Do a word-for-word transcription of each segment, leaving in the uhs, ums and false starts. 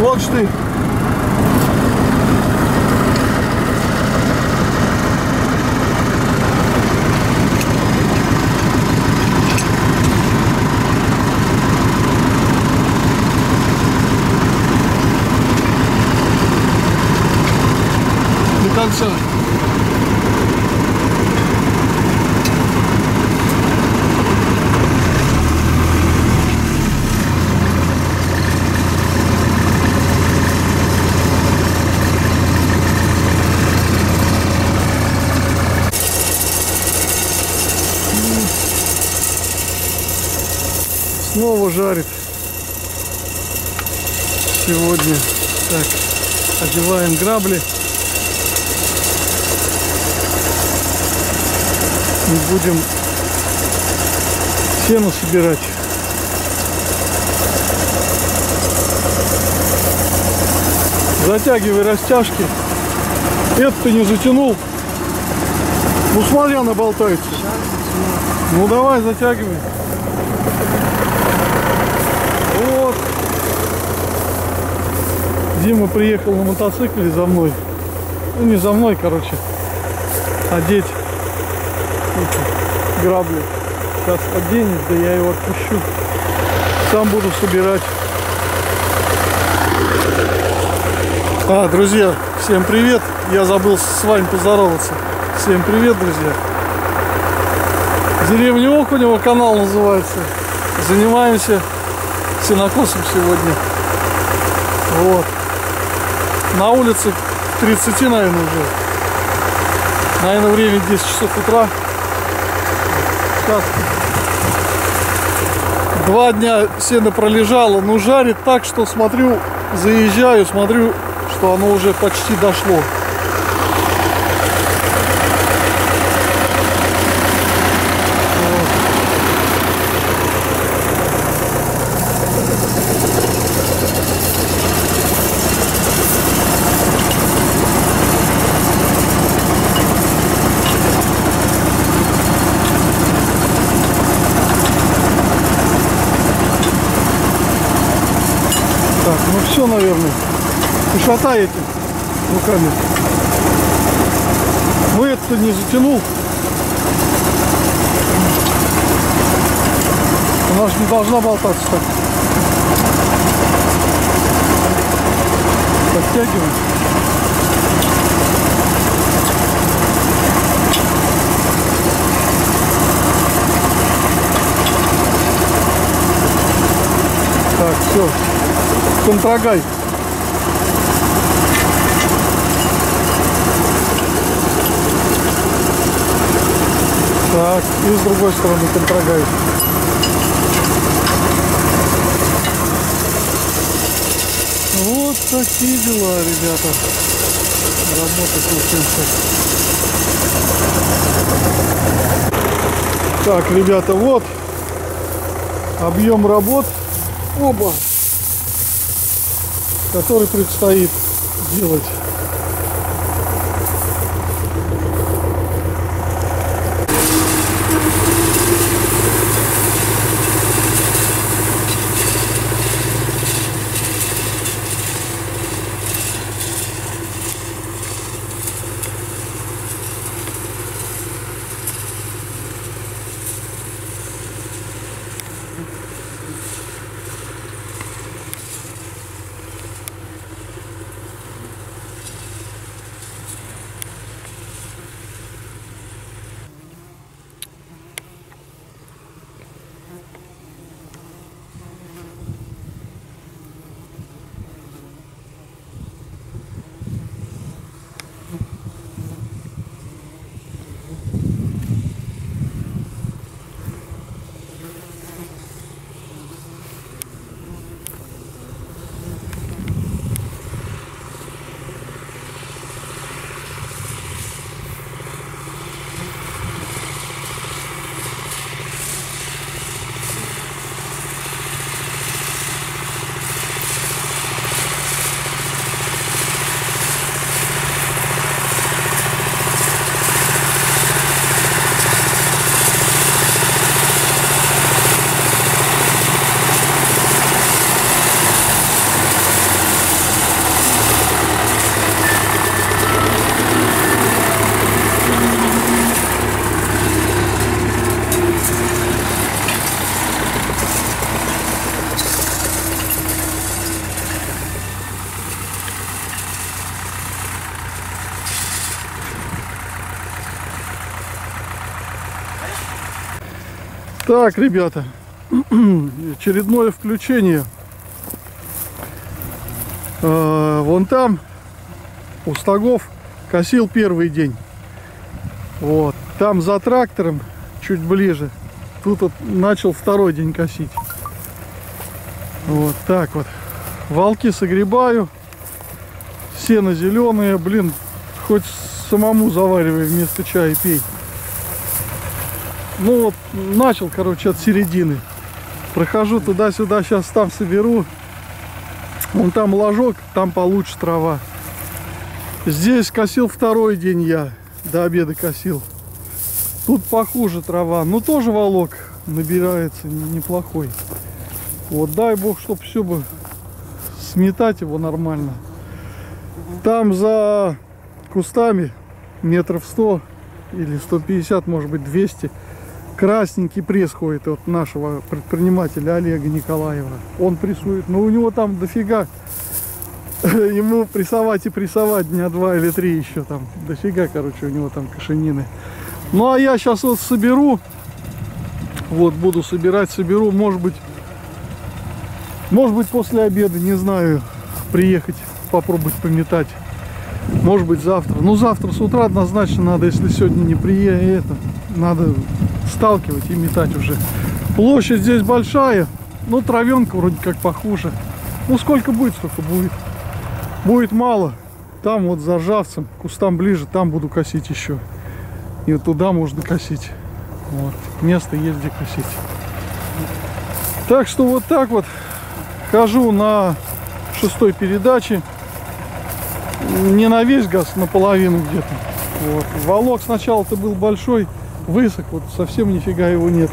Вот штырь. До конца. Снова жарит сегодня. Так, одеваем грабли. И будем сено собирать. Затягивай растяжки. Это ты не затянул. Ну смотри, она болтается. Ну давай, затягивай. Вот. Дима приехал на мотоцикле за мной. Ну не за мной, короче. Одеть эти грабли. Сейчас оденет, да я его отпущу. Сам буду собирать. А, друзья, всем привет. Я забыл с вами поздороваться. Всем привет, друзья. Деревня Окунева канал называется. Занимаемся сенокосом сегодня. Вот. На улице тридцати, наверное, уже. Наверное, время десять часов утра. Сейчас два дня сено пролежало, но жарит так, что смотрю, заезжаю, смотрю, что оно уже почти дошло. Так, ну все, наверное. Шатай этим руками. Ну это не затянул. Она же не должна болтаться так. Подтягиваем. Так, все. Контрагай. Так, и с другой стороны контрагай. Вот такие дела, ребята. Работать учимся. Так, ребята, вот объем работ. Оба. Который предстоит делать. Так, ребята, очередное включение. А, вон там у стогов косил первый день. Вот. Там за трактором, чуть ближе, тут вот начал второй день косить. Вот так вот. Волки согребаю. Сено зеленое, блин, хоть самому заваривай вместо чая пей. Ну вот, начал, короче, от середины. Прохожу туда-сюда, сейчас там соберу. Вон там ложок, там получше трава. Здесь косил второй день я, до обеда косил. Тут похуже трава, но тоже волок набирается неплохой. Вот дай бог, чтобы все бы сметать его нормально. Там за кустами метров сто или сто пятьдесят, может быть двести, красненький пресс ходит от нашего предпринимателя Олега Николаева. Он прессует, но у него там дофига. Ему прессовать и прессовать дня два или три еще там. Дофига, короче, у него там кошенины. Ну а я сейчас вот соберу. Вот буду собирать, соберу. Может быть, может быть после обеда, не знаю, приехать, попробовать пометать. Может быть завтра. Ну завтра с утра однозначно надо, если сегодня не приедет, это, надо сталкивать и метать уже. Площадь здесь большая, но травенка вроде как похуже. Ну сколько будет, столько будет. Будет мало. Там вот за ржавцем, кустам ближе, там буду косить еще. И вот туда можно косить. Вот. Место есть где косить. Так что вот так вот хожу на шестой передаче. Не на весь газ, наполовину где-то. Вот. Волок сначала-то был большой, высок, вот совсем нифига его нет.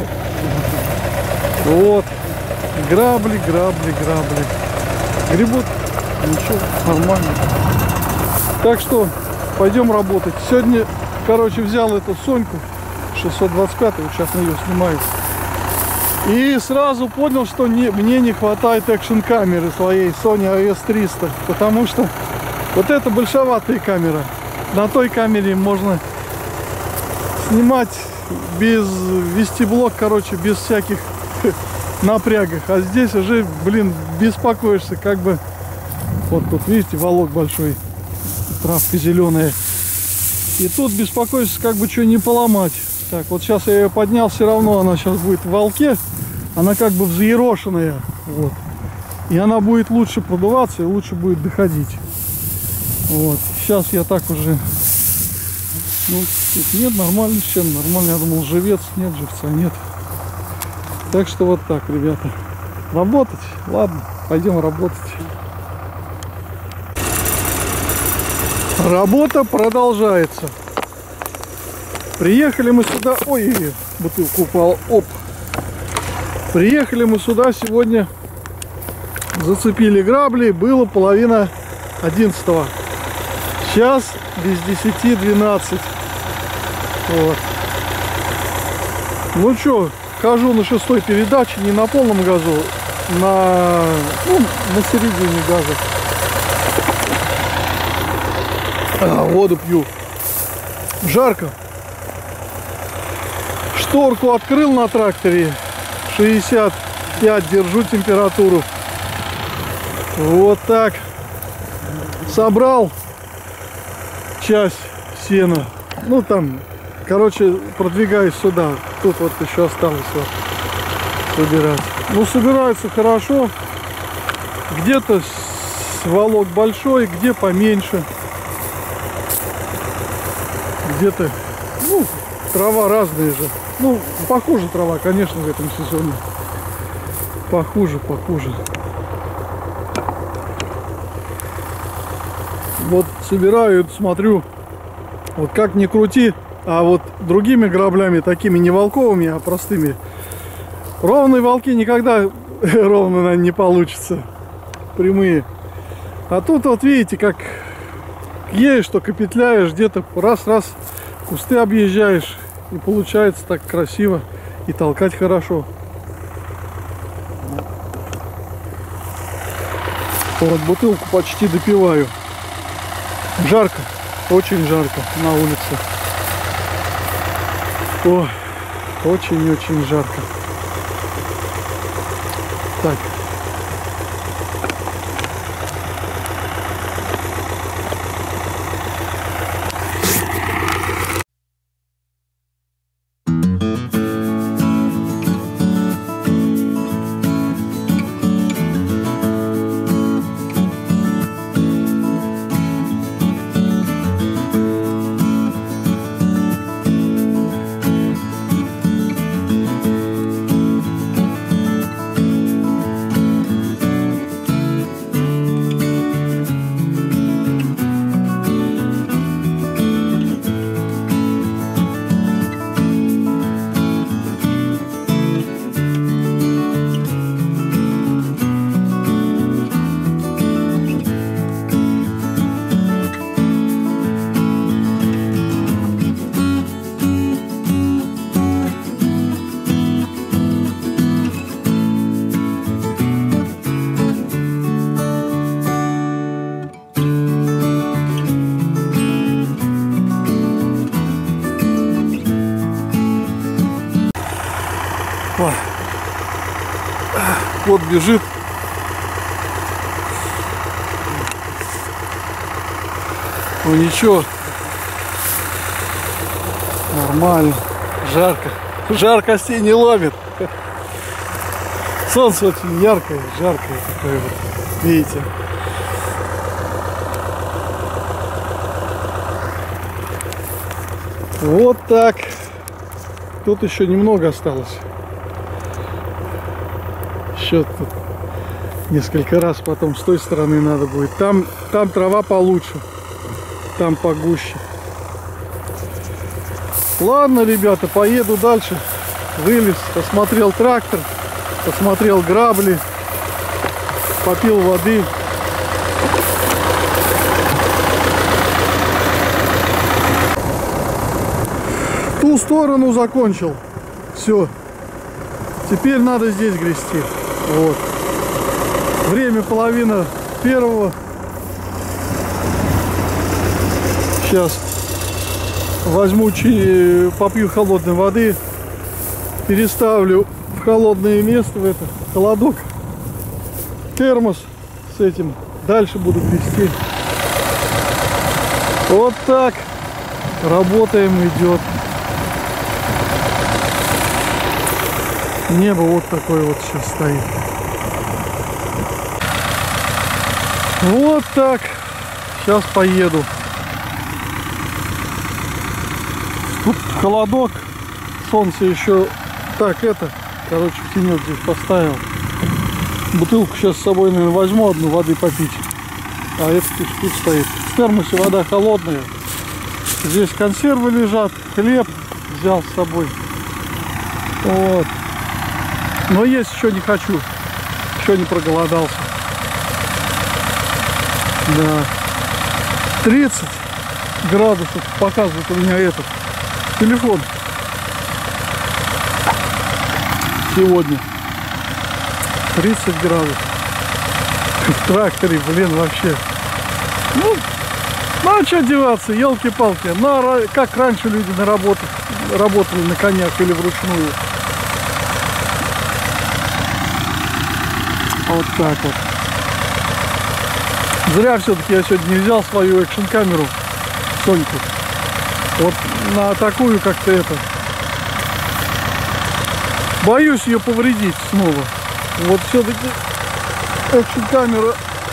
Вот. Грабли, грабли, грабли. Гребут. Ничего, нормально. Так что пойдем работать. Сегодня, короче, взял эту Соньку шестьсот двадцать пять, вот сейчас на нее снимаю. И сразу понял, что не, мне не хватает экшн камеры своей Sony эй эс триста. Потому что вот это большоватая камера. На той камере можно снимать без вести блок, короче, без всяких напрягов. А здесь уже, блин, беспокоишься, как бы. Вот тут, видите, волок большой, травка зеленая. И тут беспокоишься, как бы что не поломать. Так, вот сейчас я ее поднял, все равно она сейчас будет в волке. Она как бы взъерошенная. Вот. И она будет лучше продуваться и лучше будет доходить. Вот. Сейчас я так уже... Ну, тут нет, нормально, чем нормально. Я думал, живец, нет, живца нет. Так что вот так, ребята. Работать? Ладно, пойдем работать. Работа продолжается. Приехали мы сюда... Ой, бутылку упала. Оп. Приехали мы сюда сегодня. Зацепили грабли. Было половина одиннадцатого. Сейчас без десяти двенадцать. Вот. Ну что, хожу на шестой передаче. Не на полном газу. На, ну, на середине газа. А, воду пью. Жарко. Шторку открыл на тракторе. шестьдесят пять. Держу температуру. Вот так. Собрал часть сена. Ну там, короче, продвигаюсь сюда. Тут вот еще осталось вот собирать. Ну, собирается хорошо. Где-то волок большой, где поменьше. Где-то, ну, трава разная же. Ну, похуже трава, конечно, в этом сезоне. Похуже, похуже. Вот собираю, смотрю, вот как ни крути, а вот другими граблями, такими не волковыми, а простыми, ровные волки никогда ровно, наверное, не получится. Прямые. А тут вот видите, как едешь, только петляешь, где-то раз-раз кусты объезжаешь, и получается так красиво и толкать хорошо. Вот бутылку почти допиваю. Жарко, очень жарко на улице. Ой. Очень-очень жарко. Так. Кот бежит. Ну ничего. Нормально. Жарко. Жар костей не ломит. Солнце очень яркое, жаркое такое вот. Видите? Вот так. Тут еще немного осталось. Еще тут несколько раз потом с той стороны надо будет. Там, там трава получше. Там погуще. Ладно, ребята, поеду дальше. Вылез, посмотрел трактор, посмотрел грабли, попил воды. Ту сторону закончил. Все. Теперь надо здесь грести. Вот. Время половина первого. Сейчас возьму, попью холодной воды, переставлю в холодное место, в это холодок, термос с этим. Дальше буду грести. Вот так. Работаем, идет. Небо вот такое вот сейчас стоит. Вот так. Сейчас поеду. Тут холодок. Солнце еще. Так, это. Короче, в тенек здесь поставил. Бутылку сейчас с собой, наверное, возьму одну воды попить. А это тут стоит. В термосе вода холодная. Здесь консервы лежат. Хлеб взял с собой. Вот. Но есть еще не хочу. Еще не проголодался. Да. тридцать градусов показывает у меня этот телефон. Сегодня. тридцать градусов. В тракторе, блин, вообще. Ну, ну а что деваться, елки-палки. Ну, как раньше люди на работу, работали на конях или вручную. Вот так вот. Зря все-таки я сегодня не взял свою экшн-камеру Соньку. Вот на такую как-то это. Боюсь ее повредить снова. Вот все-таки экшн-камера.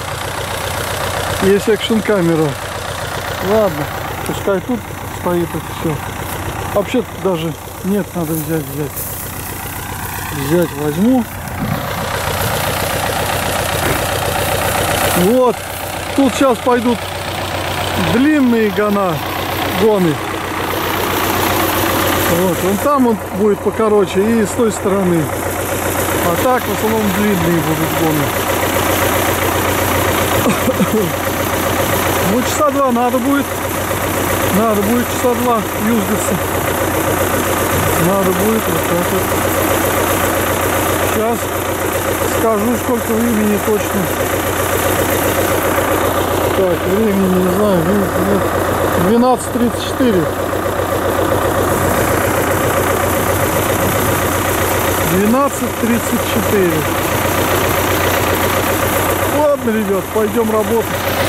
Есть экшн-камера. Ладно, пускай тут стоит это все. Вообще-то даже нет, надо взять, взять. Взять возьму. Вот, тут сейчас пойдут длинные гона, гоны. Вот, вон там он будет покороче и с той стороны. А так в основном длинные будут гоны. Ну, часа два надо будет. Надо будет часа два юзгаться. Надо будет вот так вот. Сейчас скажу, сколько времени точно. Так, времени не знаю, двенадцать тридцать четыре. двенадцать тридцать четыре. Ладно, ребят, пойдем работать.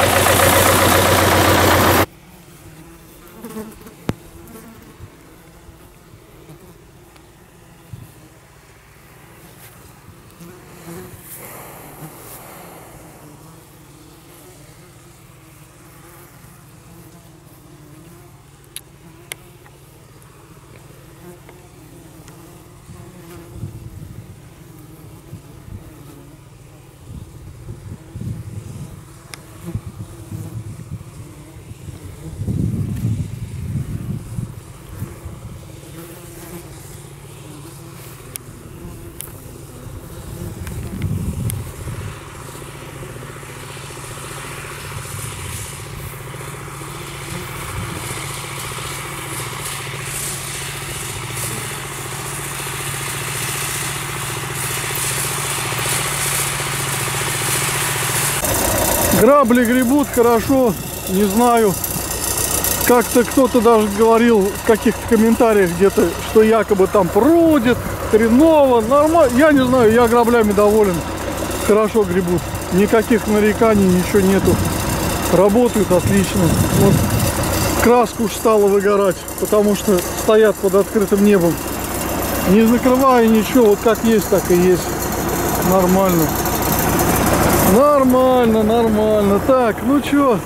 Грабли гребут хорошо, не знаю. Как-то кто-то даже говорил в каких-то комментариях где-то, что якобы там прудит, хреново, нормально. Я не знаю, я граблями доволен. Хорошо гребут. Никаких нареканий, ничего нету. Работают отлично. Вот краска уж стала выгорать, потому что стоят под открытым небом. Не закрывая ничего, вот как есть, так и есть. Нормально. Нормально, нормально. Так, ну чё,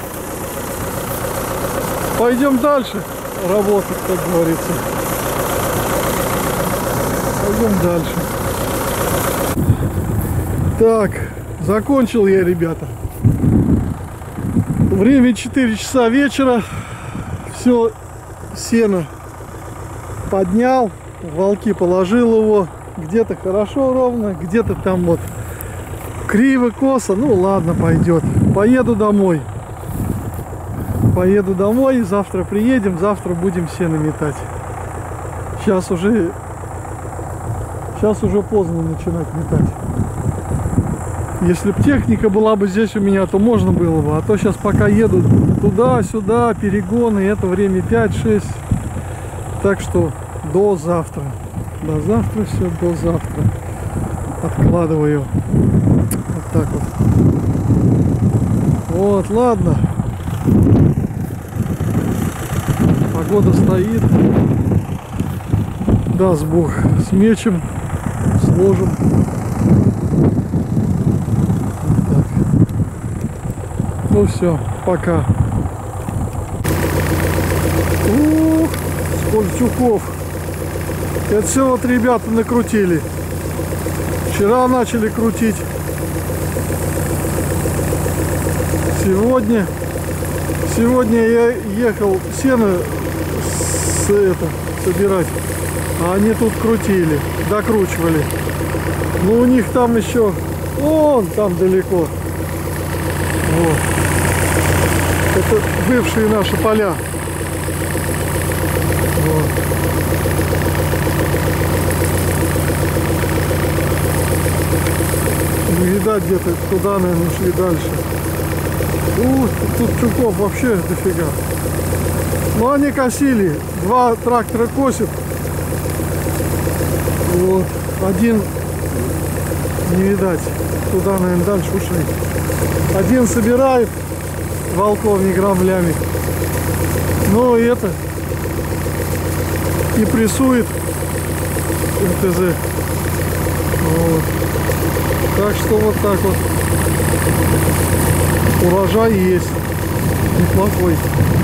пойдем дальше работать, как говорится. Пойдем дальше. Так, закончил я, ребята. Время четыре часа вечера. Все, сено поднял, волки положил его. Где-то хорошо ровно, где-то там вот криво, косо. Ну ладно, пойдет. Поеду домой. Поеду домой, завтра приедем, завтра будем сено метать. Сейчас уже Сейчас уже поздно начинать метать. Если бы техника была бы здесь у меня, то можно было бы. А то сейчас пока еду туда-сюда, перегоны, это время пять-шесть. Так что до завтра. До завтра все, до завтра. Откладываю. Вот так вот. Вот, ладно. Погода стоит. Даст Бог, смечем, сложим. Вот так. Ну все, пока. Ух, сколько тюков. Это все вот ребята накрутили. Вчера начали крутить. Сегодня, сегодня я ехал сено с, это, собирать, а они тут крутили, докручивали. Но у них там еще, вон там далеко. Вот. Это бывшие наши поля. Вот. Не видать, где-то туда, наверное, ушли дальше. Ух, тут тюков вообще дофига. Ну они косили. Два трактора косят. Вот. Один не видать. Туда, наверное, дальше ушли. Один собирает волковник граблями. Ну и это. И прессует эм тэ зэ. Вот. Так что вот так вот. Урожай есть. Неплохой.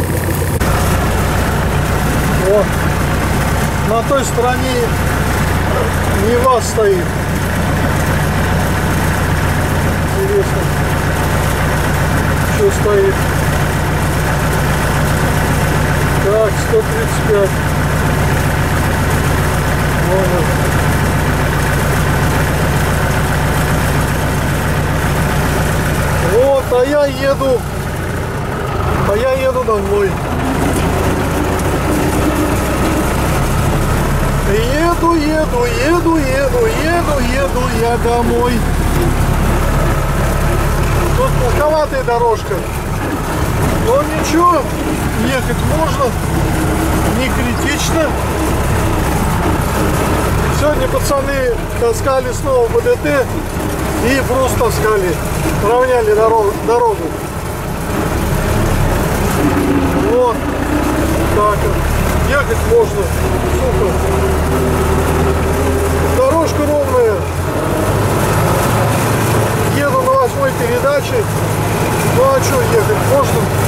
Вот. На той стороне Нева стоит. Интересно, что стоит. Так, сто тридцать пять. Вот. Вот, а я еду, а я еду домой. Еду, еду, еду, еду, еду, еду я домой. Тут плоховатая дорожка. Но ничего, ехать можно, не критично. Сегодня пацаны таскали снова БДТ и просто таскали, равняли дорогу. дорогу. Вот так вот. Ехать можно. Супер. Дорожка ровная. Еду на восьмой передаче. Ну а что ехать? Можно.